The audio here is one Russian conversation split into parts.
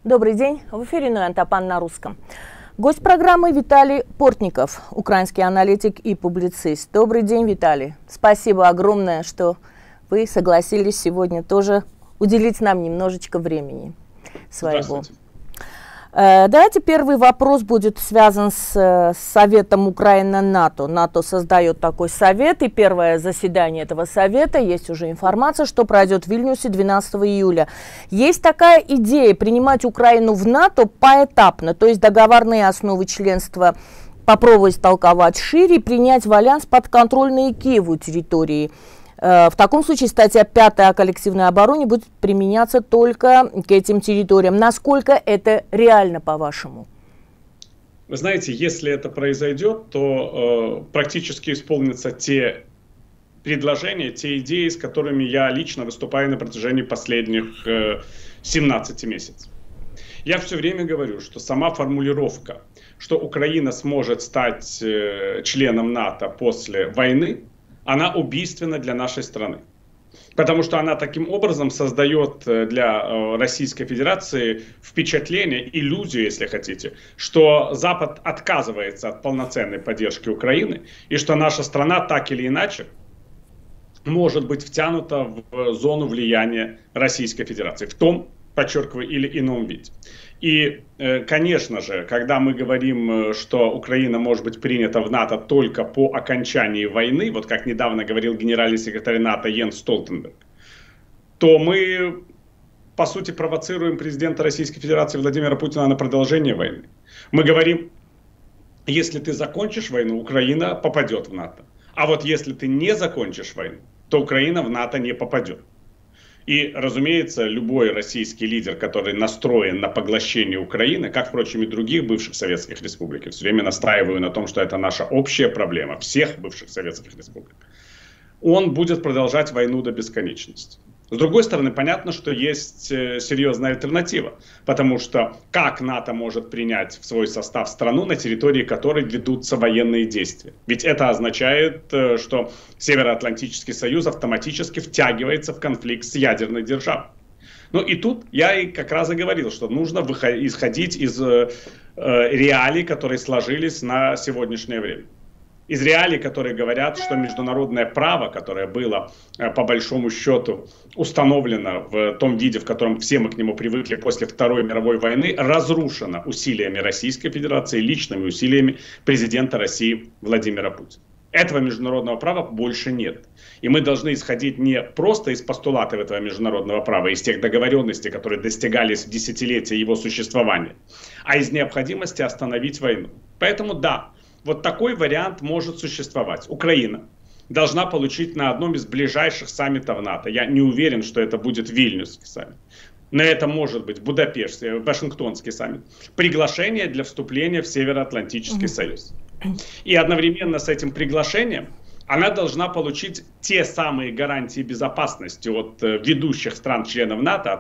Добрый день, в эфире Ноян-Топан на русском. Гость программы Виталий Портников, украинский аналитик и публицист. Добрый день, Виталий. Спасибо огромное, что вы согласились сегодня тоже уделить нам немножечко времени своего. Давайте первый вопрос будет связан с Советом Украина-НАТО. НАТО создает такой совет, и первое заседание этого совета, есть уже информация, что пройдет в Вильнюсе 12 июля. Есть такая идея принимать Украину в НАТО поэтапно, то есть договорные основы членства попробовать толковать шире, принять в альянс подконтрольные Киеву территории. В таком случае статья 5 о коллективной обороне будет применяться только к этим территориям. Насколько это реально, по-вашему? Вы знаете, если это произойдет, то практически исполнятся те предложения, те идеи, с которыми я лично выступаю на протяжении последних 17 месяцев. Я все время говорю, что сама формулировка, что Украина сможет стать членом НАТО после войны, она убийственна для нашей страны. Потому что она таким образом создает для Российской Федерации впечатление, иллюзию, если хотите, что Запад отказывается от полноценной поддержки Украины, и что наша страна так или иначе может быть втянута в зону влияния Российской Федерации. В том, подчеркиваю, или ином виде. И, конечно же, когда мы говорим, что Украина может быть принята в НАТО только по окончании войны, вот как недавно говорил генеральный секретарь НАТО Йенс Столтенберг, то мы, по сути, провоцируем президента Российской Федерации Владимира Путина на продолжение войны. Мы говорим, если ты закончишь войну, Украина попадет в НАТО. А вот если ты не закончишь войну, то Украина в НАТО не попадет. И, разумеется, любой российский лидер, который настроен на поглощение Украины, как, впрочем, и других бывших советских республик, я все время настаиваю на том, что это наша общая проблема всех бывших советских республик, он будет продолжать войну до бесконечности. С другой стороны, понятно, что есть серьезная альтернатива, потому что как НАТО может принять в свой состав страну, на территории которой ведутся военные действия? Ведь это означает, что Североатлантический союз автоматически втягивается в конфликт с ядерной державой. Ну и тут я и как раз и говорил, что нужно исходить из реалий, которые сложились на сегодняшнее время. Из реалий, которые говорят, что международное право, которое было по большому счету установлено в том виде, в котором все мы к нему привыкли после Второй мировой войны, разрушено усилиями Российской Федерации, личными усилиями президента России Владимира Путина. Этого международного права больше нет. И мы должны исходить не просто из постулатов этого международного права, из тех договоренностей, которые достигались в десятилетия его существования, а из необходимости остановить войну. Поэтому да. Вот такой вариант может существовать. Украина должна получить на одном из ближайших саммитов НАТО. Я не уверен, что это будет Вильнюсский саммит. Но это может быть Будапештский, Вашингтонский саммит. Приглашение для вступления в Североатлантический союз. И одновременно с этим приглашением она должна получить те самые гарантии безопасности от ведущих стран-членов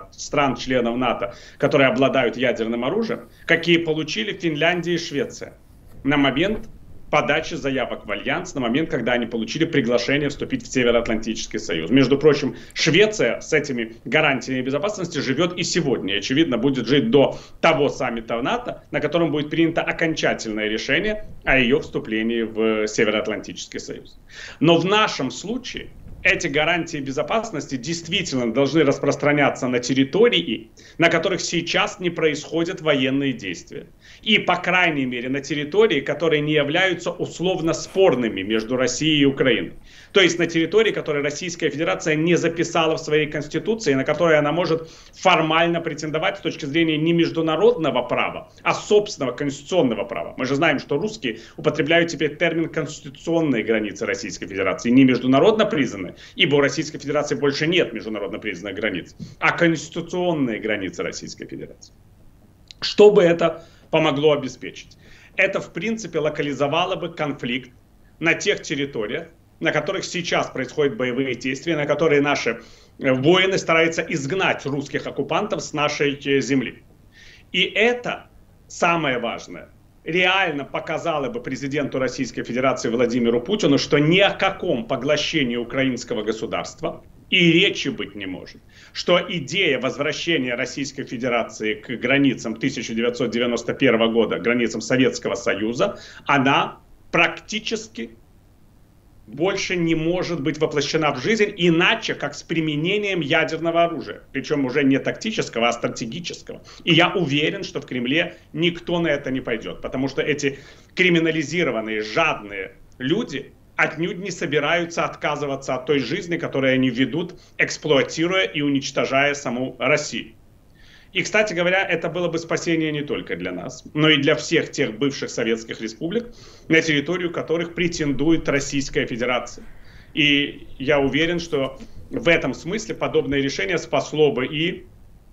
НАТО, которые обладают ядерным оружием, какие получили Финляндия и Швеция на момент подачи заявок в альянс, на момент, когда они получили приглашение вступить в Североатлантический союз. Между прочим, Швеция с этими гарантиями безопасности живет и сегодня. И, очевидно, будет жить до того саммита НАТО, на котором будет принято окончательное решение о ее вступлении в Североатлантический союз. Но в нашем случае эти гарантии безопасности действительно должны распространяться на территории, на которых сейчас не происходят военные действия. И, по крайней мере, на территории, которые не являются условно спорными между Россией и Украиной. То есть на территории, которые Российская Федерация не записала в своей конституции, на которые она может формально претендовать с точки зрения не международного права, а собственного конституционного права. Мы же знаем, что русские употребляют теперь термин «конституционные границы Российской Федерации», не международно признанные, ибо у Российской Федерации больше нет международно признанных границ, а конституционные границы Российской Федерации. Что бы это помогло обеспечить? Это, в принципе, локализовало бы конфликт на тех территориях, на которых сейчас происходят боевые действия, на которые наши воины стараются изгнать русских оккупантов с нашей земли. И это самое важное. Реально показало бы президенту Российской Федерации Владимиру Путину, что ни о каком поглощении украинского государства И речи быть не может. Что идея возвращения Российской Федерации к границам 1991 года, границам Советского Союза, она практически больше не может быть воплощена в жизнь иначе, как с применением ядерного оружия. Причем уже не тактического, а стратегического. И я уверен, что в Кремле никто на это не пойдет. Потому что эти криминализированные, жадные люди отнюдь не собираются отказываться от той жизни, которую они ведут, эксплуатируя и уничтожая саму Россию. И, кстати говоря, это было бы спасение не только для нас, но и для всех тех бывших советских республик, на территорию которых претендует Российская Федерация. И я уверен, что в этом смысле подобное решение спасло бы и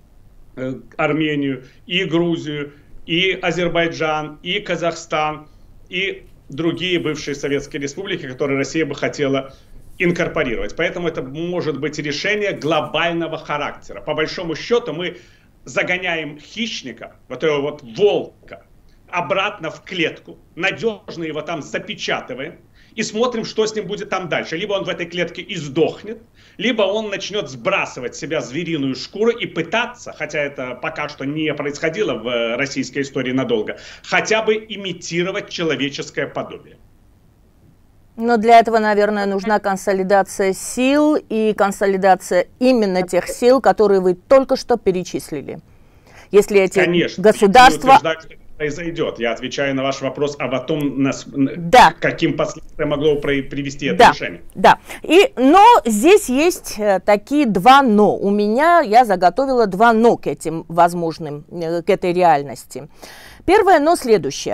Армению, и Грузию, и Азербайджан, и Казахстан, и другие бывшие советские республики, которые Россия бы хотела инкорпорировать. Поэтому это может быть решение глобального характера. По большому счету мы загоняем хищника, вот этого вот волка, обратно в клетку, надежно его там запечатываем и смотрим, что с ним будет там дальше. Либо он в этой клетке и сдохнет, либо он начнет сбрасывать с себя звериную шкуру и пытаться, хотя это пока что не происходило в российской истории надолго, хотя бы имитировать человеческое подобие. Но для этого, наверное, нужна консолидация сил и консолидация именно тех сил, которые вы только что перечислили. Если эти Конечно, государства... произойдет. Я отвечаю на ваш вопрос о том, да. каким последствиям могло привести это решение. Да, но здесь есть такие два «но». У меня, я заготовила два «но» к этим возможным, к этой реальности. Первое «но» следующее.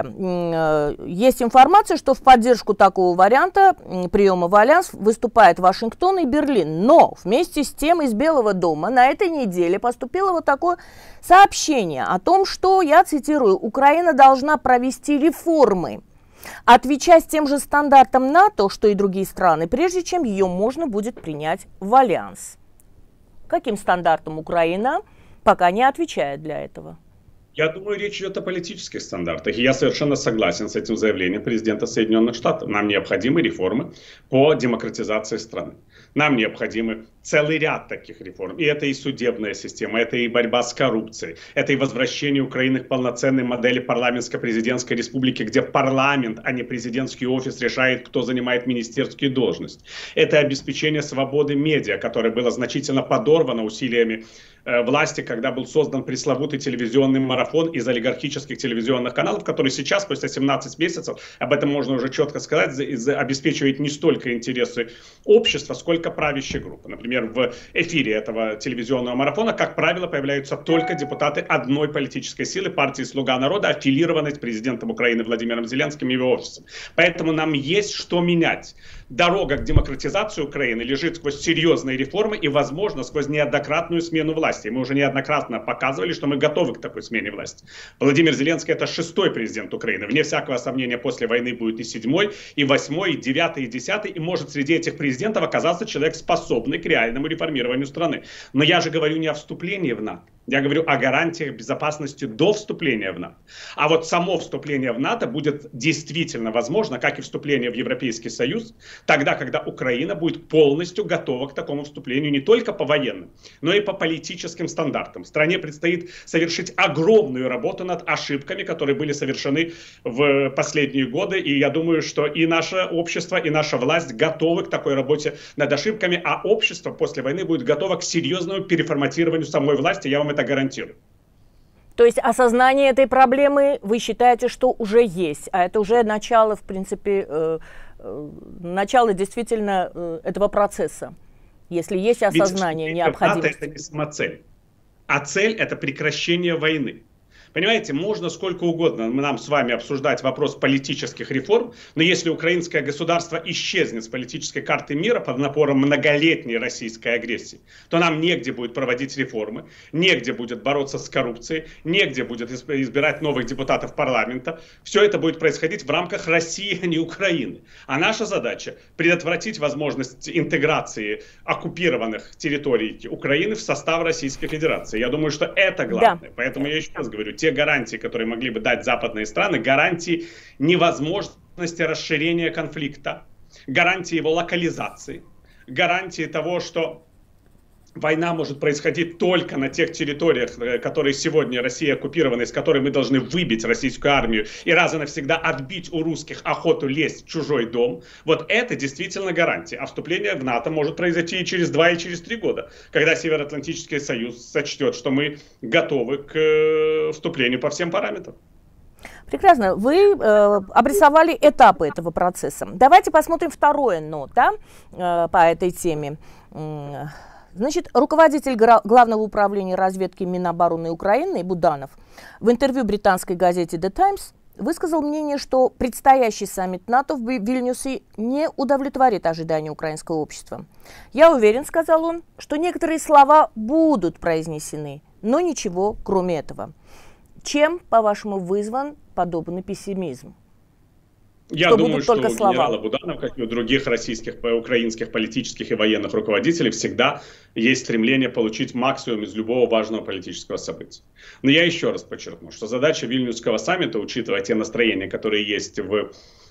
Есть информация, что в поддержку такого варианта приема в альянс выступает Вашингтон и Берлин. Но вместе с тем из Белого дома на этой неделе поступило вот такое сообщение о том, что, я цитирую, Украина должна провести реформы, отвечая тем же стандартам НАТО, что и другие страны, прежде чем ее можно будет принять в альянс. Каким стандартам Украина пока не отвечает для этого? Я думаю, речь идет о политических стандартах. И я совершенно согласен с этим заявлением президента Соединенных Штатов. Нам необходимы реформы по демократизации страны. Нам необходимы целый ряд таких реформ. И это и судебная система, это и борьба с коррупцией, это и возвращение Украины к полноценной модели парламентско-президентской республики, где парламент, а не президентский офис решает, кто занимает министерскую должность. Это обеспечение свободы медиа, которое было значительно подорвано усилиями власти, когда был создан пресловутый телевизионный марафон из олигархических телевизионных каналов, который сейчас, спустя 17 месяцев, об этом можно уже четко сказать, обеспечивает не столько интересы общества, сколько правящей группы. Например, в эфире этого телевизионного марафона, как правило, появляются только депутаты одной политической силы, партии «Слуга народа», аффилированной с президентом Украины Владимиром Зеленским и его офисом. Поэтому нам есть что менять. Дорога к демократизации Украины лежит сквозь серьезные реформы и, возможно, сквозь неоднократную смену власти. Мы уже неоднократно показывали, что мы готовы к такой смене власти. Владимир Зеленский — это 6-й президент Украины. Вне всякого сомнения, после войны будет и 7-й, и 8-й, и 9-й, и 10-й. И может среди этих президентов оказаться человек, способный к реальному реформированию страны. Но я же говорю не о вступлении в НАТО. Я говорю о гарантиях безопасности до вступления в НАТО. А вот само вступление в НАТО будет действительно возможно, как и вступление в Европейский Союз, тогда, когда Украина будет полностью готова к такому вступлению не только по военным, но и по политическим стандартам. Стране предстоит совершить огромную работу над ошибками, которые были совершены в последние годы. И я думаю, что и наше общество, и наша власть готовы к такой работе над ошибками, а общество после войны будет готово к серьезному переформатированию самой власти. Я вам это гарантирую. То есть осознание этой проблемы вы считаете, что уже есть, а это уже начало, в принципе, начало действительно этого процесса, если есть осознание необходимости. НАТО — это не самоцель, а цель — это прекращение войны. Понимаете, можно сколько угодно нам с вами обсуждать вопрос политических реформ, но если украинское государство исчезнет с политической карты мира под напором многолетней российской агрессии, то нам негде будет проводить реформы, негде будет бороться с коррупцией, негде будет избирать новых депутатов парламента. Все это будет происходить в рамках России, а не Украины. А наша задача — предотвратить возможность интеграции оккупированных территорий Украины в состав Российской Федерации. Я думаю, что это главное. Да. Поэтому я еще раз говорю, те гарантии, которые могли бы дать западные страны, гарантии невозможности расширения конфликта, гарантии его локализации, гарантии того, что война может происходить только на тех территориях, которые сегодня Россия оккупирована, из которой мы должны выбить российскую армию и раз и навсегда отбить у русских охоту лезть в чужой дом. Вот это действительно гарантия. А вступление в НАТО может произойти и через 2, и через 3 года, когда Североатлантический союз сочтет, что мы готовы к вступлению по всем параметрам. Прекрасно. Вы обрисовали этапы этого процесса. Давайте посмотрим второе «но», да, по этой теме. Значит, руководитель Главного управления разведки Минобороны Украины Буданов в интервью британской газете The Times высказал мнение, что предстоящий саммит НАТО в Вильнюсе не удовлетворит ожидания украинского общества. «Я уверен, — сказал он, — что некоторые слова будут произнесены, но ничего кроме этого». Чем, по-вашему, вызван подобный пессимизм? Я думаю, что у генерала Буданова, как и у других российских, украинских политических и военных руководителей, всегда есть стремление получить максимум из любого важного политического события. Но я еще раз подчеркну, что задача Вильнюсского саммита, учитывая те настроения, которые есть в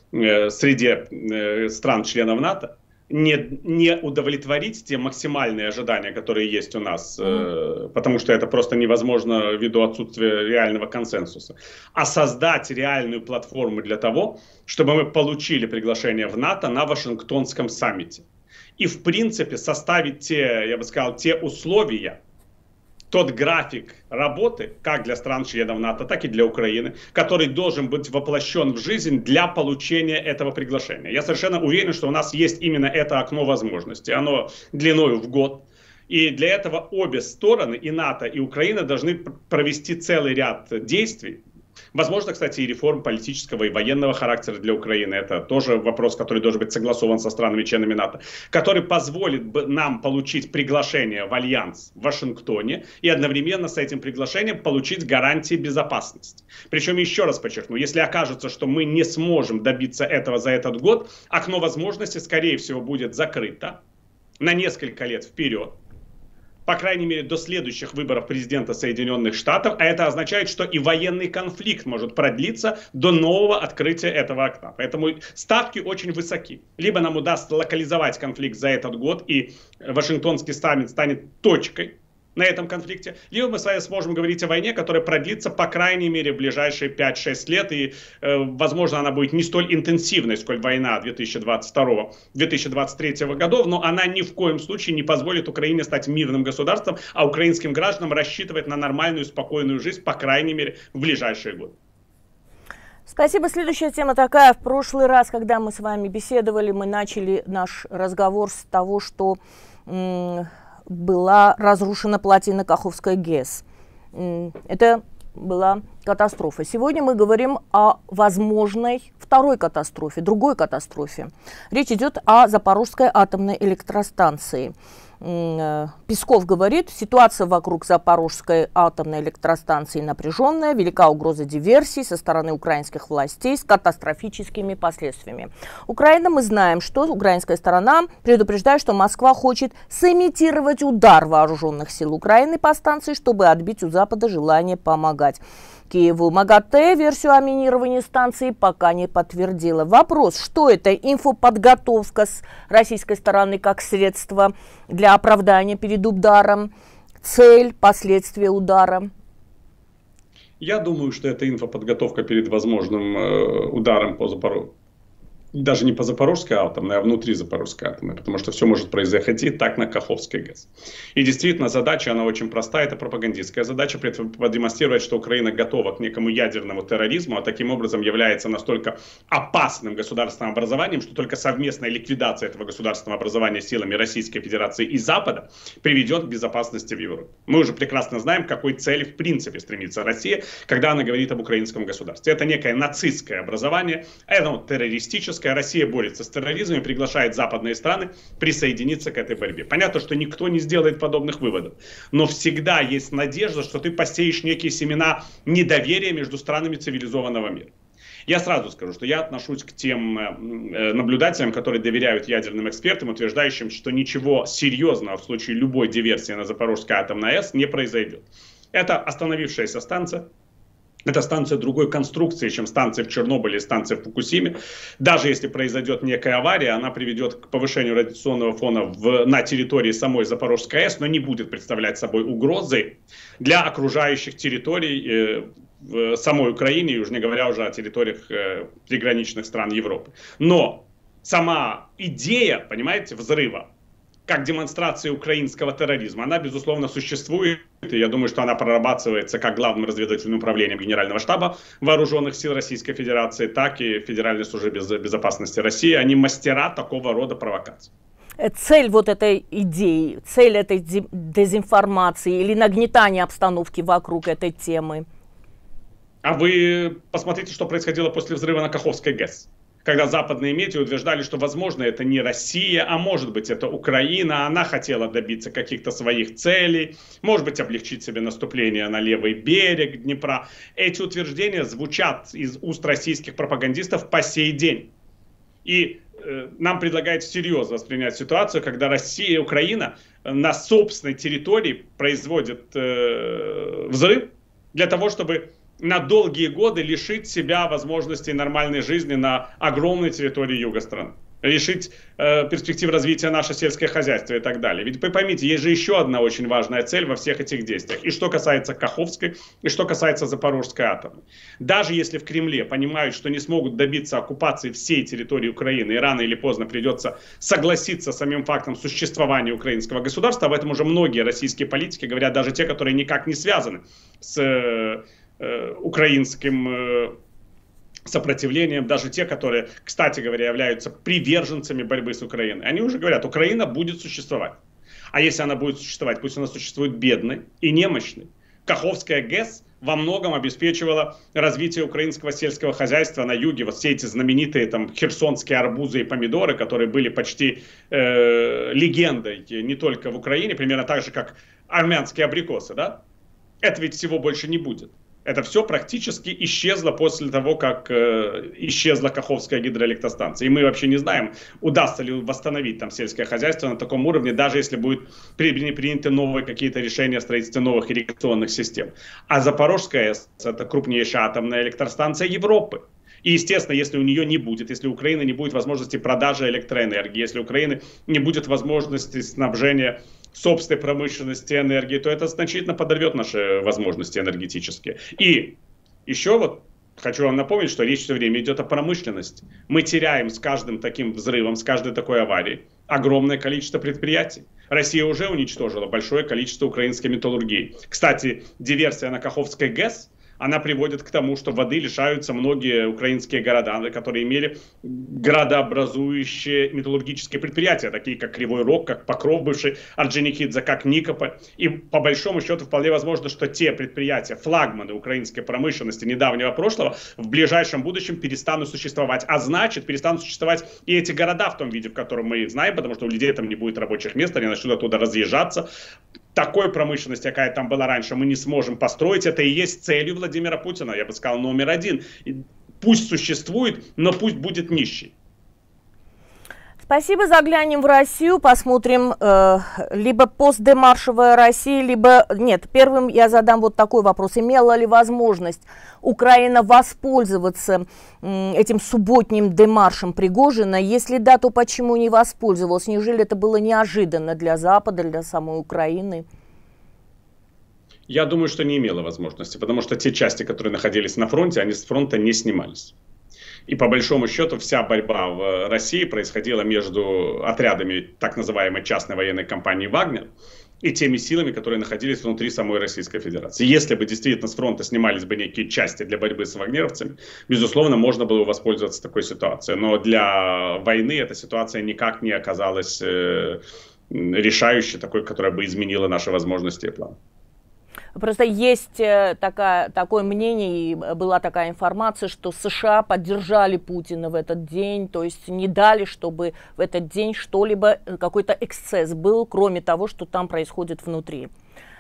среде стран-членов НАТО, не удовлетворить те максимальные ожидания, которые есть у нас, потому что это просто невозможно ввиду отсутствия реального консенсуса, а создать реальную платформу для того, чтобы мы получили приглашение в НАТО на Вашингтонском саммите. И в принципе составить те, я бы сказал, те условия, тот график работы, как для стран-членов НАТО, так и для Украины, который должен быть воплощен в жизнь для получения этого приглашения. Я совершенно уверен, что у нас есть именно это окно возможностей. Оно длиною в год. И для этого обе стороны, и НАТО, и Украина, должны провести целый ряд действий. Возможно, кстати, и реформ политического и военного характера для Украины. Это тоже вопрос, который должен быть согласован со странами-членами НАТО. Который позволит нам получить приглашение в альянс в Вашингтоне и одновременно с этим приглашением получить гарантии безопасности. Причем, еще раз подчеркну, если окажется, что мы не сможем добиться этого за этот год, окно возможностей, скорее всего, будет закрыто на несколько лет вперед. По крайней мере, до следующих выборов президента Соединенных Штатов, а это означает, что и военный конфликт может продлиться до нового открытия этого окна. Поэтому ставки очень высоки. Либо нам удастся локализовать конфликт за этот год, и Вашингтонский саммит станет точкой на этом конфликте, либо мы с вами сможем говорить о войне, которая продлится, по крайней мере, в ближайшие 5-6 лет, и, возможно, она будет не столь интенсивной, сколь война 2022-2023 годов, но она ни в коем случае не позволит Украине стать мирным государством, а украинским гражданам рассчитывать на нормальную, спокойную жизнь, по крайней мере, в ближайшие годы. Спасибо. Следующая тема такая. В прошлый раз, когда мы с вами беседовали, мы начали наш разговор с того, что была разрушена плотина Каховской ГЭС. Это была катастрофа. Сегодня мы говорим о возможной второй катастрофе, другой катастрофе. Речь идет о Запорожской атомной электростанции. Песков говорит, ситуация вокруг Запорожской атомной электростанции напряженная, велика угроза диверсии со стороны украинских властей с катастрофическими последствиями. Украина, мы знаем, что украинская сторона предупреждает, что Москва хочет сымитировать удар вооруженных сил Украины по станции, чтобы отбить у Запада желание помогать Киеву. МАГАТЭ версию о минировании станции пока не подтвердила. Вопрос, что это? Инфоподготовка с российской стороны как средство для оправдания перед ударом? Цель, последствия удара? Я думаю, что это инфоподготовка перед возможным ударом по Запорожью. Даже не по Запорожской атомной, а внутри Запорожской атомной, потому что все может произойти и так на Каховской ГЭС. И действительно задача, она очень простая, это пропагандистская задача, продемонстрировать, что Украина готова к некому ядерному терроризму, а таким образом является настолько опасным государственным образованием, что только совместная ликвидация этого государственного образования силами Российской Федерации и Запада приведет к безопасности в Европе. Мы уже прекрасно знаем, к какой цели в принципе стремится Россия, когда она говорит об украинском государстве. Это некое нацистское образование, это террористическое. Россия борется с терроризмом и приглашает западные страны присоединиться к этой борьбе. Понятно, что никто не сделает подобных выводов, но всегда есть надежда, что ты посеешь некие семена недоверия между странами цивилизованного мира. Я сразу скажу, что я отношусь к тем наблюдателям, которые доверяют ядерным экспертам, утверждающим, что ничего серьезного в случае любой диверсии на Запорожской атомной АЭС не произойдет. Это остановившаяся станция, Это станция другой конструкции, чем станция в Чернобыле и станция в Фукусиме. Даже если произойдет некая авария, она приведет к повышению радиационного фона на территории самой Запорожской АЭС, но не будет представлять собой угрозы для окружающих территорий в самой Украине, уж не говоря уже о территориях приграничных стран Европы. Но сама идея, понимаете, взрыва, как демонстрация украинского терроризма, она, безусловно, существует, и я думаю, что она прорабатывается как главным разведывательным управлением Генерального штаба Вооруженных сил Российской Федерации, так и Федеральной службы безопасности России. Они мастера такого рода провокаций. Цель вот этой идеи, цель этой дезинформации или нагнетания обстановки вокруг этой темы? А вы посмотрите, что происходило после взрыва на Каховской ГЭС. Когда западные медиа утверждали, что, возможно, это не Россия, а может быть, это Украина, она хотела добиться каких-то своих целей, может быть, облегчить себе наступление на левый берег Днепра. Эти утверждения звучат из уст российских пропагандистов по сей день. И нам предлагают всерьез воспринять ситуацию, когда Россия и Украина на собственной территории производят взрыв для того, чтобы на долгие годы лишить себя возможностей нормальной жизни на огромной территории юга страны. Лишить перспектив развития наше сельское хозяйство и так далее. Ведь вы поймите, есть же еще одна очень важная цель во всех этих действиях. И что касается Каховской, и что касается Запорожской атомной. Даже если в Кремле понимают, что не смогут добиться оккупации всей территории Украины, и рано или поздно придется согласиться с самим фактом существования украинского государства, об этом уже многие российские политики говорят, даже те, которые никак не связаны с украинским сопротивлением, даже те, которые, кстати говоря, являются приверженцами борьбы с Украиной. Они уже говорят, Украина будет существовать. А если она будет существовать, пусть она существует бедной и немощной. Каховская ГЭС во многом обеспечивала развитие украинского сельского хозяйства на юге. Вот все эти знаменитые там херсонские арбузы и помидоры, которые были почти легендой не только в Украине, примерно так же, как армянские абрикосы, да? Это ведь всего больше не будет. Это все практически исчезло после того, как исчезла Каховская гидроэлектростанция. И мы вообще не знаем, удастся ли восстановить там сельское хозяйство на таком уровне, даже если будут приняты новые какие-то решения о строительстве новых ирригационных систем. А Запорожская АЭС – это крупнейшая атомная электростанция Европы. И, естественно, если у нее не будет, если у Украины не будет возможности продажи электроэнергии, если у Украины не будет возможности снабжения собственной промышленности энергией, то это значительно подорвет наши возможности энергетические. И еще вот хочу вам напомнить, что речь все время идет о промышленности. Мы теряем с каждым таким взрывом, с каждой такой аварией огромное количество предприятий. Россия уже уничтожила большое количество украинской металлургии. Кстати, диверсия на Каховской ГЭС, она приводит к тому, что воды лишаются многие украинские города, которые имели градообразующие металлургические предприятия, такие как Кривой Рог, как Покров, бывший Орджоникидзе, как Никополь. И по большому счету вполне возможно, что те предприятия, флагманы украинской промышленности недавнего прошлого, в ближайшем будущем перестанут существовать. А значит, перестанут существовать и эти города в том виде, в котором мы их знаем, потому что у людей там не будет рабочих мест, они начнут оттуда разъезжаться. Такой промышленности, какая там была раньше, мы не сможем построить. Это и есть целью Владимира Путина, я бы сказал, номер один. Пусть существует, но пусть будет нищий. Спасибо. Заглянем в Россию, посмотрим либо постдемаршевая Россия, либо... Нет, первым я задам вот такой вопрос. Имела ли возможность Украина воспользоваться этим субботним демаршем Пригожина? Если да, то почему не воспользовалась? Неужели это было неожиданно для Запада, для самой Украины? Я думаю, что не имела возможности, потому что те части, которые находились на фронте, они с фронта не снимались. И по большому счету вся борьба в России происходила между отрядами так называемой частной военной компании «Вагнер» и теми силами, которые находились внутри самой Российской Федерации. Если бы действительно с фронта снимались бы некие части для борьбы с вагнеровцами, безусловно, можно было бы воспользоваться такой ситуацией. Но для войны эта ситуация никак не оказалась решающей, такой, которая бы изменила наши возможности и планы. Просто есть такое мнение, и была такая информация, что США поддержали Путина в этот день, то есть не дали, чтобы в этот день что-либо, какой-то эксцесс был, кроме того, что там происходит внутри.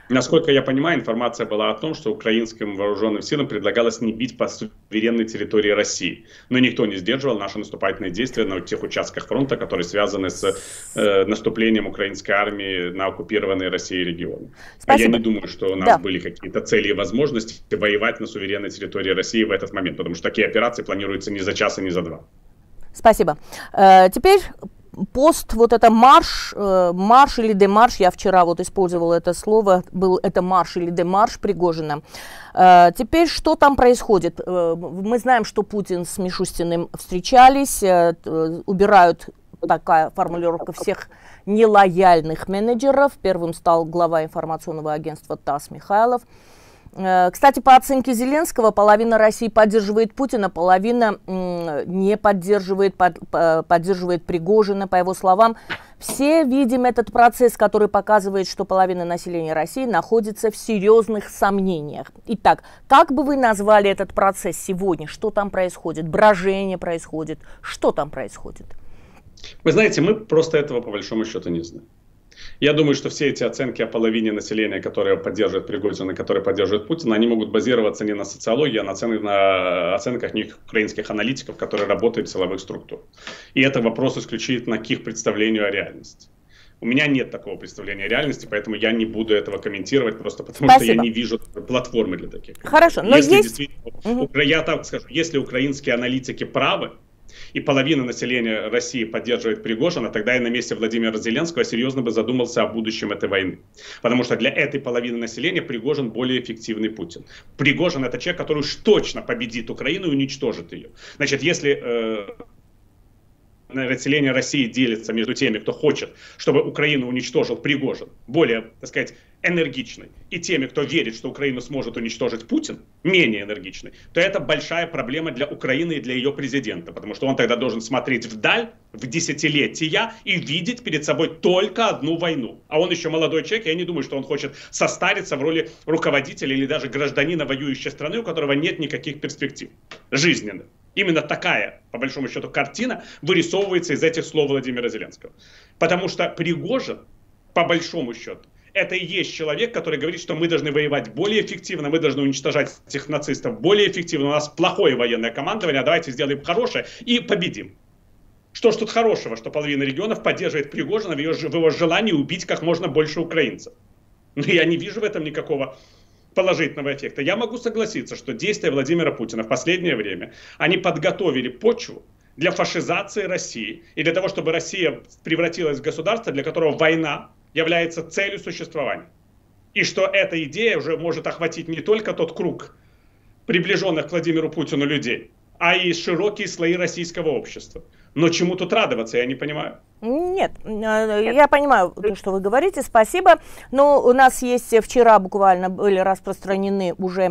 Насколько я понимаю, информация была о том, что украинским вооруженным силам предлагалось не бить по суверенной территории России. Но никто не сдерживал наши наступательные действия на тех участках фронта, которые связаны с наступлением украинской армии на оккупированные Россией регионы. Спасибо. А я не думаю, что у нас были какие-то цели и возможности воевать на суверенной территории России в этот момент, потому что такие операции планируются не за час и не за два. Спасибо. Теперь пост, вот это марш или демарш, я вчера вот использовала это слово, был это марш или демарш Пригожина. Теперь что там происходит? Мы знаем, что Путин с Мишустиным встречались, убирают, такая формулировка, всех нелояльных менеджеров. Первым стал глава информационного агентства ТАСС Михайлов. Кстати, по оценке Зеленского, половина России поддерживает Путина, половина не поддерживает, поддерживает Пригожина. По его словам, все видим этот процесс, который показывает, что половина населения России находится в серьезных сомнениях. Итак, как бы вы назвали этот процесс сегодня? Что там происходит? Брожение происходит? Что там происходит? Вы знаете, мы просто этого по большому счету не знаем. Я думаю, что все эти оценки о половине населения, которые поддерживают Пригожина, которые поддерживают Путина, они могут базироваться не на социологии, а на оценках украинских аналитиков, которые работают в силовых структурах. И это вопрос исключительно к их представлению о реальности. У меня нет такого представления о реальности, поэтому я не буду этого комментировать, просто потому что я не вижу платформы для таких. Хорошо, но если есть... Я так скажу, если украинские аналитики правы, и половина населения России поддерживает Пригожина, тогда я на месте Владимира Зеленского серьезно бы задумался о будущем этой войны. Потому что для этой половины населения Пригожин более эффективный Путин. Пригожин — это человек, который уж точно победит Украину и уничтожит ее. Значит, если население России делится между теми, кто хочет, чтобы Украину уничтожил Пригожин, более, так сказать, энергичный, и теми, кто верит, что Украину сможет уничтожить Путин, менее энергичный, то это большая проблема для Украины и для ее президента, потому что он тогда должен смотреть вдаль, в десятилетия, и видеть перед собой только одну войну. А он еще молодой человек, я не думаю, что он хочет состариться в роли руководителя или даже гражданина воюющей страны, у которого нет никаких перспектив жизненных. Именно такая, по большому счету, картина вырисовывается из этих слов Владимира Зеленского. Потому что Пригожин, по большому счету, это и есть человек, который говорит, что мы должны воевать более эффективно, мы должны уничтожать этих нацистов более эффективно, у нас плохое военное командование, а давайте сделаем хорошее и победим. Что ж тут хорошего, что половина регионов поддерживает Пригожина в его желании убить как можно больше украинцев? Но я не вижу в этом никакого положительного эффекта. Я могу согласиться, что действия Владимира Путина в последнее время, они подготовили почву для фашизации России и для того, чтобы Россия превратилась в государство, для которого война является целью существования. И что эта идея уже может охватить не только тот круг приближенных к Владимиру Путину людей, а и широкие слои российского общества. Но чему тут радоваться, я не понимаю. Нет, я понимаю, что вы говорите, спасибо. Но у нас есть вчера буквально были распространены уже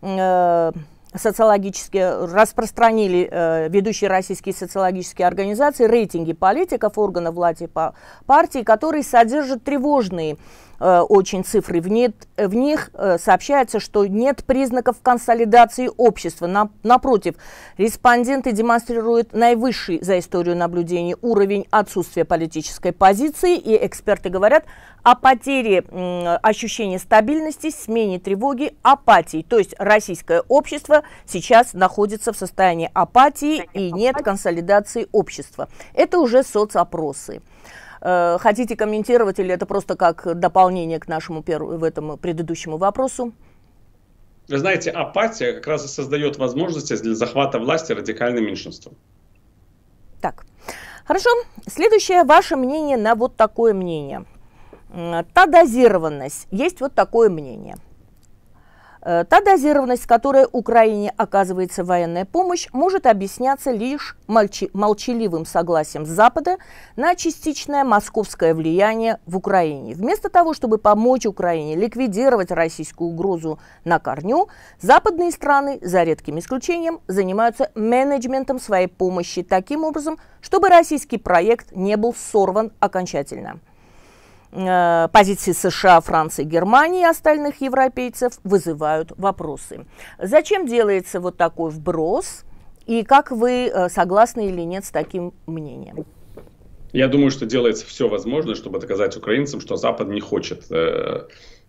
распространили ведущие российские социологические организации рейтинги политиков, органов власти по партии, которые содержат тревожные очень цифры. В них сообщается, что нет признаков консолидации общества. Напротив, респонденты демонстрируют наивысший за историю наблюдений уровень отсутствия политической позиции, и эксперты говорят о потере ощущения стабильности, смене тревоги, апатии. То есть российское общество сейчас находится в состоянии апатии и нет консолидации общества. Это уже соцопросы. Хотите комментировать или это просто как дополнение к нашему предыдущему вопросу? Вы знаете, апатия как раз и создает возможности для захвата власти радикальным меньшинством. Так, хорошо. Следующее ваше мнение на вот такое мнение. Та дозированность. Есть вот такое мнение. Та дозированность, с которой Украине оказывается военная помощь, может объясняться лишь молчаливым согласием Запада на частичное московское влияние в Украине. Вместо того, чтобы помочь Украине ликвидировать российскую угрозу на корню, западные страны, за редким исключением, занимаются менеджментом своей помощи таким образом, чтобы российский проект не был сорван окончательно. Позиции США, Франции, Германии и остальных европейцев вызывают вопросы. Зачем делается вот такой вброс? И как вы согласны или нет с таким мнением? Я думаю, что делается все возможное, чтобы доказать украинцам, что Запад не хочет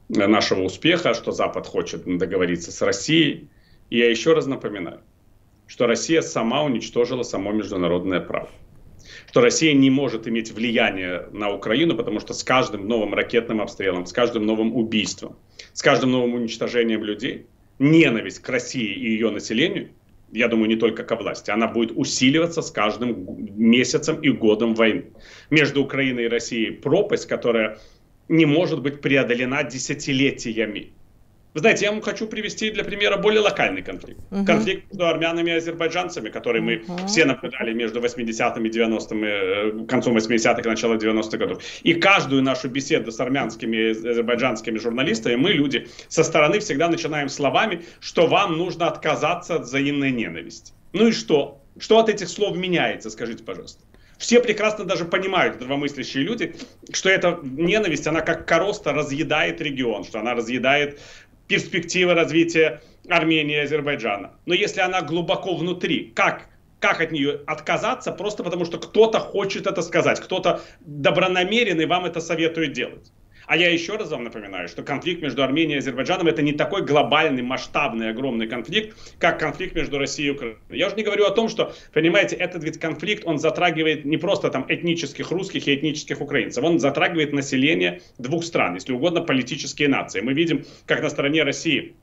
нашего успеха, что Запад хочет договориться с Россией. И я еще раз напоминаю, что Россия сама уничтожила само международное право. Что Россия не может иметь влияние на Украину, потому что с каждым новым ракетным обстрелом, с каждым новым убийством, с каждым новым уничтожением людей, ненависть к России и ее населению, я думаю, не только ко власти, она будет усиливаться с каждым месяцем и годом войны. Между Украиной и Россией пропасть, которая не может быть преодолена десятилетиями. Вы знаете, я вам хочу привести для примера более локальный конфликт. Конфликт между армянами и азербайджанцами, который мы все наблюдали между 80-ми и 90-ми, концом 80-х и началом 90-х годов. И каждую нашу беседу с армянскими и азербайджанскими журналистами мы, люди, со стороны всегда начинаем словами, что вам нужно отказаться от взаимной ненависти. Ну и что? Что от этих слов меняется, скажите, пожалуйста? Все прекрасно даже понимают, здравомыслящие люди, что эта ненависть, она как короста разъедает регион, что она разъедает перспективы развития Армении и Азербайджана. Но если она глубоко внутри, как от нее отказаться, просто потому что кто-то хочет это сказать, кто-то добронамеренный вам это советует делать. А я еще раз вам напоминаю, что конфликт между Арменией и Азербайджаном это не такой глобальный, масштабный, огромный конфликт, как конфликт между Россией и Украиной. Я уже не говорю о том, что, понимаете, этот ведь конфликт, он затрагивает не просто там этнических русских и этнических украинцев, он затрагивает население двух стран, если угодно, политические нации. Мы видим, как на стороне России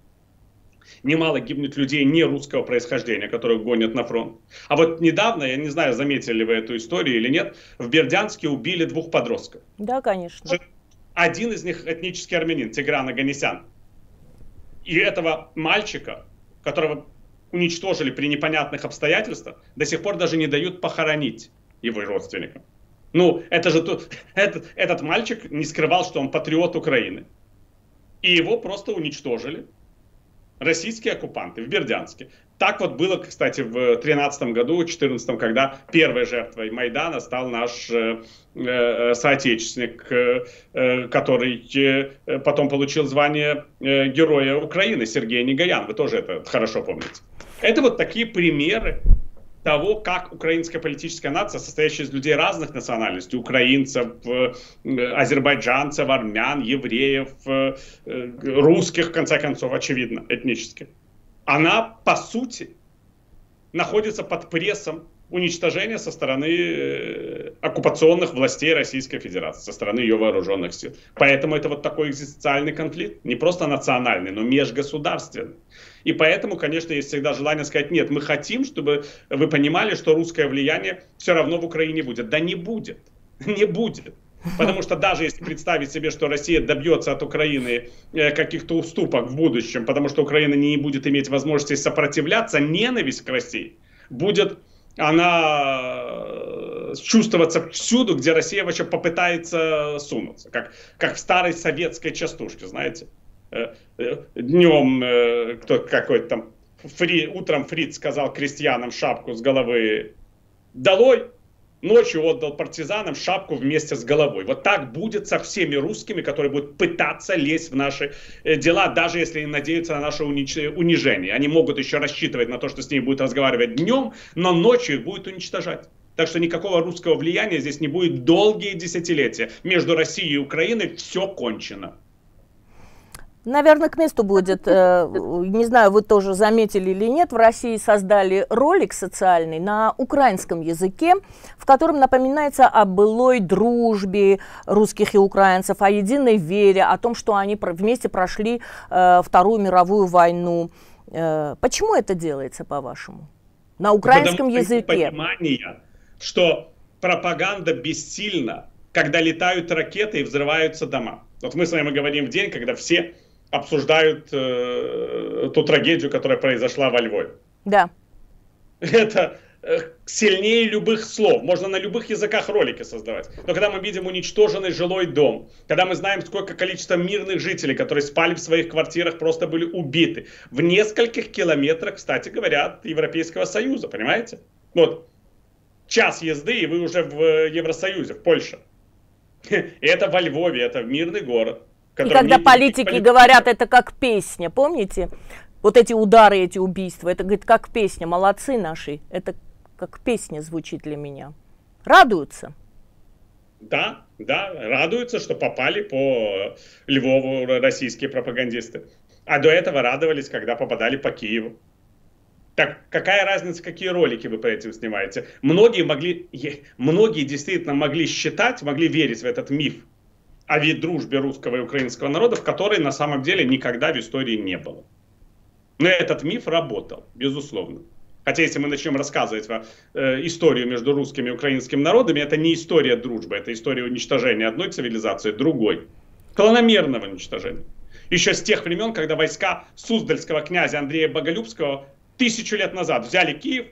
немало гибнет людей не русского происхождения, которых гонят на фронт. А вот недавно, я не знаю, заметили ли вы эту историю или нет, в Бердянске убили 2 подростков. Да, конечно. Один из них этнический армянин, Тигран Оганесян. И этого мальчика, которого уничтожили при непонятных обстоятельствах, до сих пор даже не дают похоронить его родственникам. Ну, это же этот мальчик не скрывал, что он патриот Украины. И его просто уничтожили российские оккупанты в Бердянске. Так вот было, кстати, в 2013 году, в 2014, когда первой жертвой Майдана стал наш соотечественник, который потом получил звание Героя Украины, Сергей Негоян. Вы тоже это хорошо помните. Это вот такие примеры того, как украинская политическая нация, состоящая из людей разных национальностей, украинцев, азербайджанцев, армян, евреев, русских, в конце концов, очевидно, этнических, она, по сути, находится под прессом уничтожения со стороны оккупационных властей Российской Федерации, со стороны ее вооруженных сил. Поэтому это вот такой экзистенциальный конфликт, не просто национальный, но межгосударственный. И поэтому, конечно, есть всегда желание сказать, нет, мы хотим, чтобы вы понимали, что русское влияние все равно в Украине будет. Да не будет, не будет. Потому что даже если представить себе, что Россия добьется от Украины каких-то уступок в будущем, потому что Украина не будет иметь возможности сопротивляться, ненависть к России будет, она чувствоваться всюду, где Россия вообще попытается сунуться. Как в старой советской частушке, знаете. Днем какой-то там утром Фриц сказал крестьянам шапку с головы долой, ночью отдал партизанам шапку вместе с головой. Вот так будет со всеми русскими, которые будут пытаться лезть в наши дела, даже если они надеются на наше унижение. Они могут еще рассчитывать на то, что с ними будут разговаривать днем, но ночью их будут уничтожать. Так что никакого русского влияния здесь не будет долгие десятилетия. Между Россией и Украиной все кончено. Наверное, к месту будет, не знаю, вы тоже заметили или нет, в России создали ролик социальный на украинском языке, в котором напоминается о былой дружбе русских и украинцев, о единой вере, о том, что они вместе прошли Вторую мировую войну. Почему это делается, по-вашему? На украинском языке. Понимание, что пропаганда бессильна, когда летают ракеты и взрываются дома. Вот мы с вами говорим в день, когда все обсуждают ту трагедию, которая произошла во Львове. Да. Это сильнее любых слов. Можно на любых языках ролики создавать. Но когда мы видим уничтоженный жилой дом, когда мы знаем, сколько количество мирных жителей, которые спали в своих квартирах, просто были убиты. В нескольких километрах, кстати говоря, от Европейского Союза, понимаете? Вот. Час езды, и вы уже в Евросоюзе, в Польше. И это во Львове, это мирный город. И когда политики говорят, это как песня, помните? Вот эти удары, эти убийства, это, говорит, как песня, молодцы наши, это как песня звучит для меня. Радуются. Да, да, радуются, что попали по Львову российские пропагандисты. А до этого радовались, когда попадали по Киеву. Так какая разница, какие ролики вы по этим снимаете? Многие действительно могли считать, могли верить в этот миф о дружбе русского и украинского народа, в которой на самом деле никогда в истории не было. Но этот миф работал, безусловно. Хотя если мы начнем рассказывать историю между русскими и украинскими народами, это не история дружбы, это история уничтожения одной цивилизации другой. Планомерного уничтожения. Еще с тех времен, когда войска суздальского князя Андрея Боголюбского 1000 лет назад взяли Киев,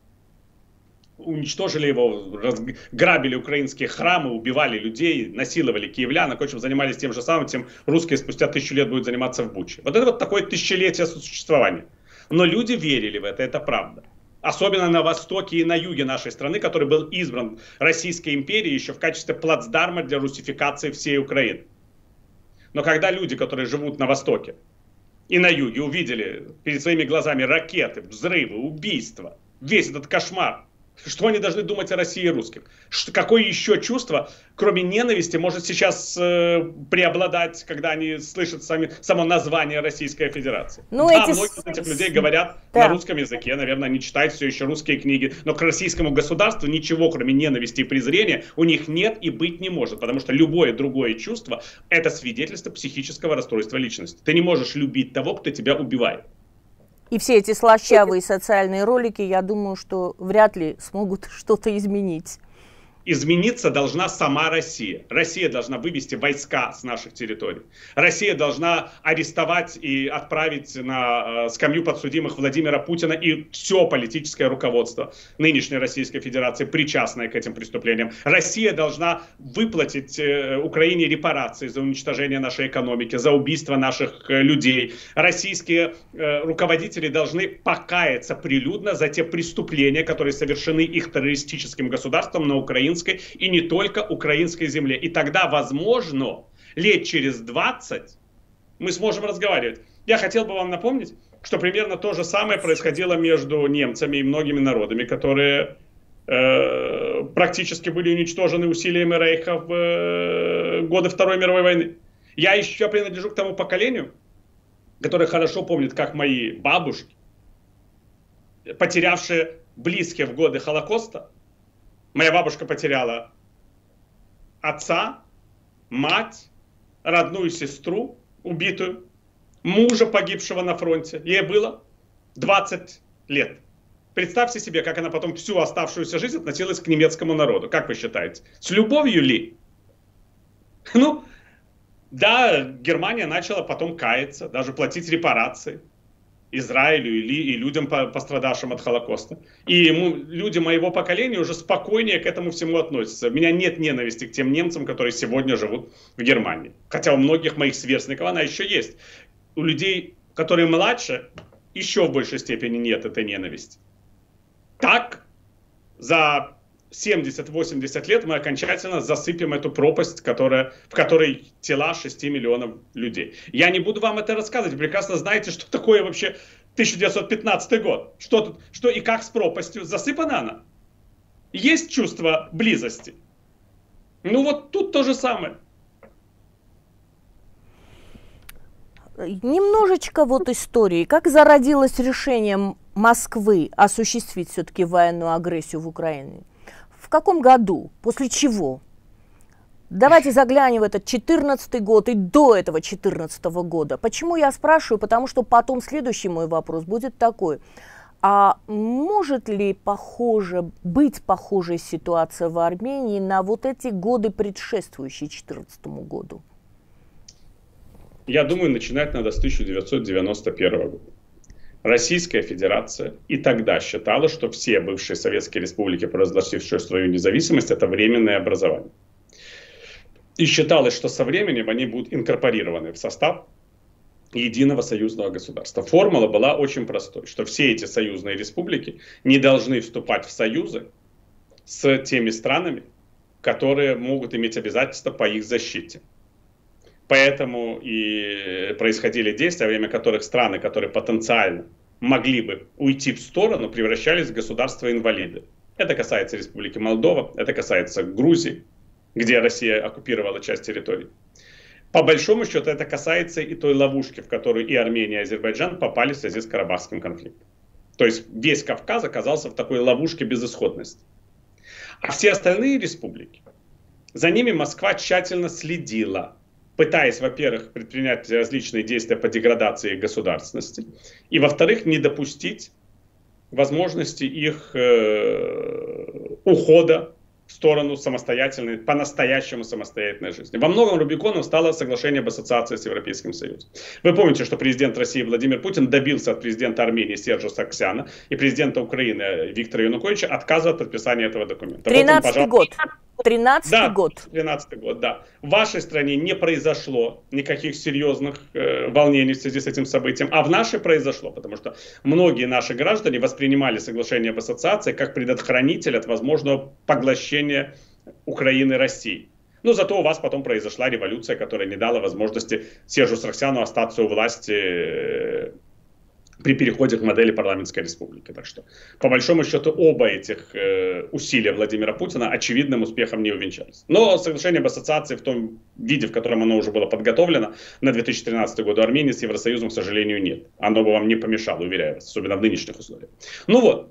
уничтожили его, грабили украинские храмы, убивали людей, насиловали киевлян, а кончим занимались тем же самым, чем русские спустя 1000 лет будут заниматься в Буче. Вот это вот такое тысячелетие существования. Но люди верили в это правда. Особенно на востоке и на юге нашей страны, который был избран Российской империей еще в качестве плацдарма для русификации всей Украины. Но когда люди, которые живут на востоке и на юге, увидели перед своими глазами ракеты, взрывы, убийства, весь этот кошмар, что они должны думать о России и русских? Какое еще чувство, кроме ненависти, может сейчас преобладать, когда они слышат само название Российская Федерация? Да, многие из этих людей говорят на русском языке, наверное, они читают все еще русские книги, но к российскому государству ничего, кроме ненависти и презрения, у них нет и быть не может, потому что любое другое чувство – это свидетельство психического расстройства личности. Ты не можешь любить того, кто тебя убивает. И все эти слащавые социальные ролики, я думаю, что вряд ли смогут что-то изменить. Измениться должна сама Россия. Россия должна вывести войска с наших территорий. Россия должна арестовать и отправить на скамью подсудимых Владимира Путина и все политическое руководство нынешней Российской Федерации, причастное к этим преступлениям. Россия должна выплатить Украине репарации за уничтожение нашей экономики, за убийство наших людей. Российские руководители должны покаяться прилюдно за те преступления, которые совершены их террористическим государством на Украине и не только украинской земле. И тогда, возможно, лет через 20 мы сможем разговаривать. Я хотел бы вам напомнить, что примерно то же самое происходило между немцами и многими народами, которые практически были уничтожены усилиями Рейха в годы Второй мировой войны. Я еще принадлежу к тому поколению, которое хорошо помнит, как мои бабушки, потерявшие близких в годы Холокоста. Моя бабушка потеряла отца, мать, родную сестру, убитую, мужа, погибшего на фронте. Ей было 20 лет. Представьте себе, как она потом всю оставшуюся жизнь относилась к немецкому народу. Как вы считаете? С любовью ли? Ну, да, Германия начала потом каяться, даже платить репарации Израилю и людям, пострадавшим от Холокоста. И люди моего поколения уже спокойнее к этому всему относятся. У меня нет ненависти к тем немцам, которые сегодня живут в Германии. Хотя у многих моих сверстников она еще есть. У людей, которые младше, еще в большей степени нет этой ненависти. Так, за 70-80 лет мы окончательно засыпем эту пропасть, в которой тела 6 миллионов людей. Я не буду вам это рассказывать. Вы прекрасно знаете, что такое вообще 1915 год. Что и как с пропастью. Засыпана она? Есть чувство близости? Ну вот тут то же самое. Немножечко вот истории. Как зародилось решение Москвы осуществить все-таки военную агрессию в Украине? В каком году? После чего? Давайте заглянем в этот 14 год и до этого 14 года. Почему я спрашиваю? Потому что потом следующий мой вопрос будет такой. А может ли быть похожая ситуация в Армении на вот эти годы, предшествующие 14 году? Я думаю, начинать надо с 1991 года. Российская Федерация и тогда считала, что все бывшие советские республики, провозгласившие свою независимость, это временное образование. И считалось, что со временем они будут инкорпорированы в состав единого союзного государства. Формула была очень простой, что все эти союзные республики не должны вступать в союзы с теми странами, которые могут иметь обязательства по их защите. Поэтому и происходили действия, во время которых страны, которые потенциально могли бы уйти в сторону, превращались в государства-инвалиды. Это касается Республики Молдова, это касается Грузии, где Россия оккупировала часть территории. По большому счету это касается и той ловушки, в которую и Армения, и Азербайджан попали в связи с Карабахским конфликтом. То есть весь Кавказ оказался в такой ловушке безысходности. А все остальные республики, за ними Москва тщательно следила, пытаясь, во-первых, предпринять различные действия по деградации государственности, и, во-вторых, не допустить возможности их ухода в сторону самостоятельной, по-настоящему самостоятельной жизни. Во многом Рубиконом стало соглашение об ассоциации с Европейским Союзом. Вы помните, что президент России Владимир Путин добился от президента Армении Сержа Саргсяна и президента Украины Виктора Януковича отказа от подписания этого документа. 13-й год. 13-й год. 13-й год, да. В вашей стране не произошло никаких серьезных волнений в связи с этим событием, а в нашей произошло, потому что многие наши граждане воспринимали соглашение об ассоциации как предохранитель от возможного поглощения Украины Россией. Но зато у вас потом произошла революция, которая не дала возможности Сержу Саргсяну остаться у власти при переходе к модели парламентской республики. Так что, по большому счету, оба этих усилия Владимира Путина очевидным успехом не увенчались. Но соглашение об ассоциации в том виде, в котором оно уже было подготовлено на 2013 год у Армении с Евросоюзом, к сожалению, нет. Оно бы вам не помешало, уверяю вас, особенно в нынешних условиях. Ну вот.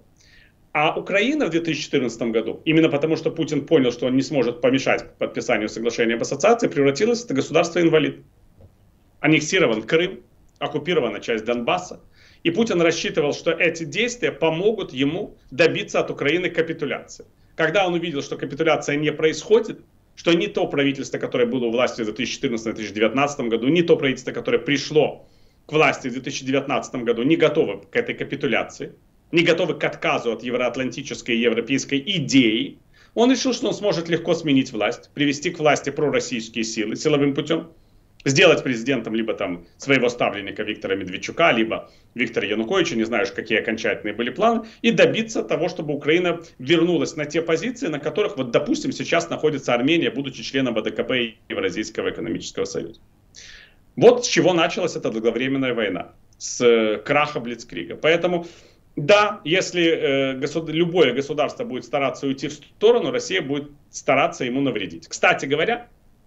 А Украина в 2014 году, именно потому что Путин понял, что он не сможет помешать подписанию соглашения об ассоциации, превратилась в государство-инвалид. Аннексирован Крым, оккупирована часть Донбасса. И Путин рассчитывал, что эти действия помогут ему добиться от Украины капитуляции. Когда он увидел, что капитуляция не происходит, что не то правительство, которое было у власти в 2014-2019 году, не то правительство, которое пришло к власти в 2019 году, не готово к этой капитуляции, не готовы к отказу от евроатлантической и европейской идеи, он решил, что он сможет легко сменить власть, привести к власти пророссийские силы силовым путем, сделать президентом либо там своего ставленника Виктора Медведчука, либо Виктора Януковича, не знаю, какие окончательные были планы, и добиться того, чтобы Украина вернулась на те позиции, на которых, вот, допустим, сейчас находится Армения, будучи членом АДКБ и Евразийского экономического союза. Вот с чего началась эта долговременная война, с краха Блицкрига. Поэтому, да, если любое государство будет стараться уйти в сторону, Россия будет стараться ему навредить. Кстати говоря,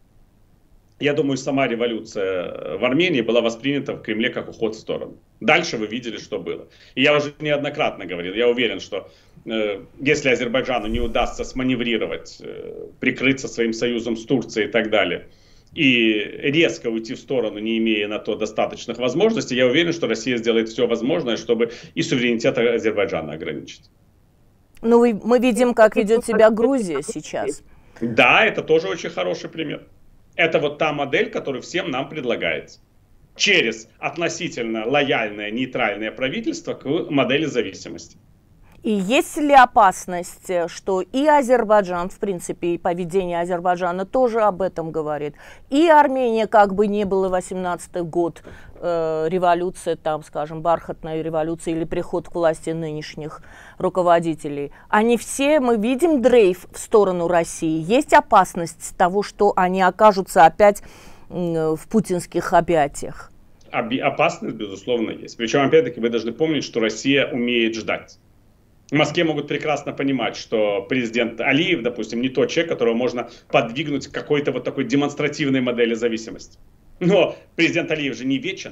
я думаю, сама революция в Армении была воспринята в Кремле как уход в сторону. Дальше вы видели, что было. И я уже неоднократно говорил, я уверен, что если Азербайджану не удастся сманеврировать, прикрыться своим союзом с Турцией и так далее, и резко уйти в сторону, не имея на то достаточных возможностей, я уверен, что Россия сделает все возможное, чтобы и суверенитет Азербайджана ограничить. Ну, мы видим, как ведет себя Грузия сейчас. Да, это тоже очень хороший пример. Это вот та модель, которую всем нам предлагается. Через относительно лояльное, нейтральное правительство к модели зависимости. И есть ли опасность, что и Азербайджан, в принципе, и поведение Азербайджана тоже об этом говорит, и Армения, как бы не было 18-й год, революция, там, скажем, бархатная революция или приход к власти нынешних руководителей, они все, мы видим дрейф в сторону России. Есть опасность того, что они окажутся опять в путинских объятиях? Опасность, безусловно, есть. Причем, опять-таки, вы должны помнить, что Россия умеет ждать. В Москве могут прекрасно понимать, что президент Алиев, допустим, не тот человек, которого можно подвигнуть к какой-то вот такой демонстративной модели зависимости. Но президент Алиев же не вечен.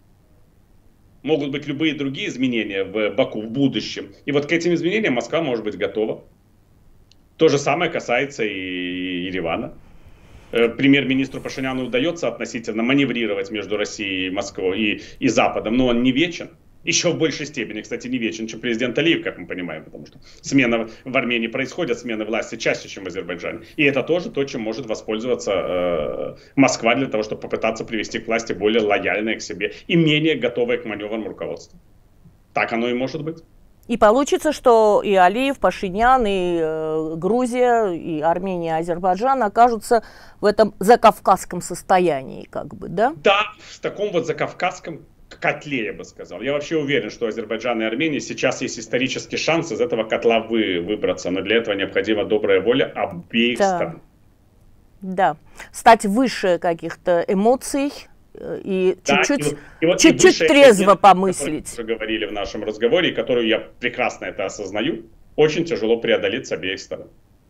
Могут быть любые другие изменения в Баку в будущем. И вот к этим изменениям Москва может быть готова. То же самое касается и Еревана. Премьер-министру Пашиняну удается относительно маневрировать между Россией и Москвой и Западом, но он не вечен. Еще в большей степени, кстати, не вечен, чем президент Алиев, как мы понимаем, потому что смена в Армении происходит, смены власти чаще, чем в Азербайджане. И это тоже то, чем может воспользоваться Москва для того, чтобы попытаться привести к власти более лояльное к себе и менее готовое к маневрам руководство. Так оно и может быть. И получится, что и Алиев, Пашинян, и Грузия, и Армения, и Азербайджан окажутся в этом закавказском состоянии, как бы, да? Да, в таком вот закавказском котле, я бы сказал. Я вообще уверен, что Азербайджан и Армения сейчас есть исторический шанс из этого котла выбраться, но для этого необходима добрая воля обеих сторон. Да, стать выше каких-то эмоций и чуть-чуть трезво помыслить. Мы уже говорили в нашем разговоре, которую я прекрасно это осознаю, очень тяжело преодолеть с обеих сторон.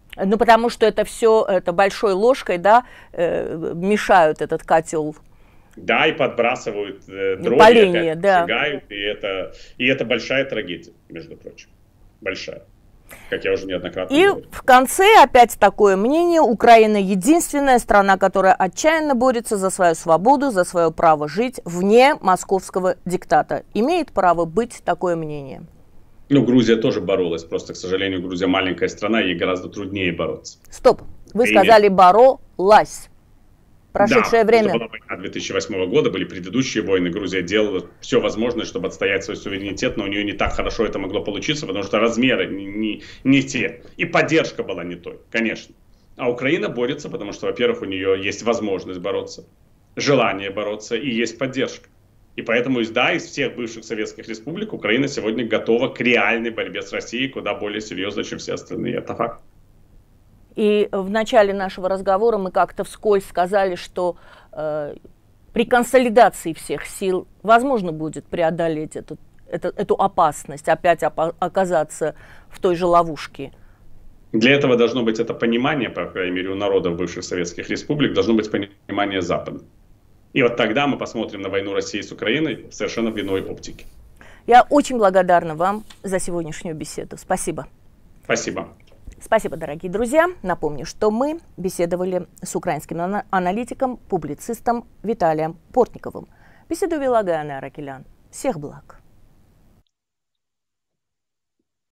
Ну, потому что это все, это большой ложкой, да, мешают этот котел. Да, и подбрасывают дроны, поленья, опять да. сжигают, и это большая трагедия, между прочим, большая, как я уже неоднократно говорил. И в конце опять такое мнение: Украина единственная страна, которая отчаянно борется за свою свободу, за свое право жить вне московского диктата. Имеет право быть такое мнение? Ну, Грузия тоже боролась, просто, к сожалению, Грузия маленькая страна, ей гораздо труднее бороться. Стоп, вы сказали боролась. Прошедшее время. Это была война 2008 года, были предыдущие войны, Грузия делала все возможное, чтобы отстоять свой суверенитет, но у нее не так хорошо это могло получиться, потому что размеры не те, и поддержка была не той, конечно. А Украина борется, потому что, во-первых, у нее есть возможность бороться, желание бороться и есть поддержка. И поэтому, да, из всех бывших советских республик Украина сегодня готова к реальной борьбе с Россией куда более серьезно, чем все остальные. Это факт. И в начале нашего разговора мы как-то вскользь сказали, что при консолидации всех сил возможно будет преодолеть эту опасность, опять оказаться в той же ловушке. Для этого должно быть это понимание, по крайней мере, у народов бывших советских республик, должно быть понимание Запада. И вот тогда мы посмотрим на войну России с Украиной совершенно в иной оптике. Я очень благодарна вам за сегодняшнюю беседу. Спасибо. Спасибо. Спасибо, дорогие друзья. Напомню, что мы беседовали с украинским аналитиком, публицистом Виталием Портниковым. Беседу вела Гаана Аракелян. Всех благ.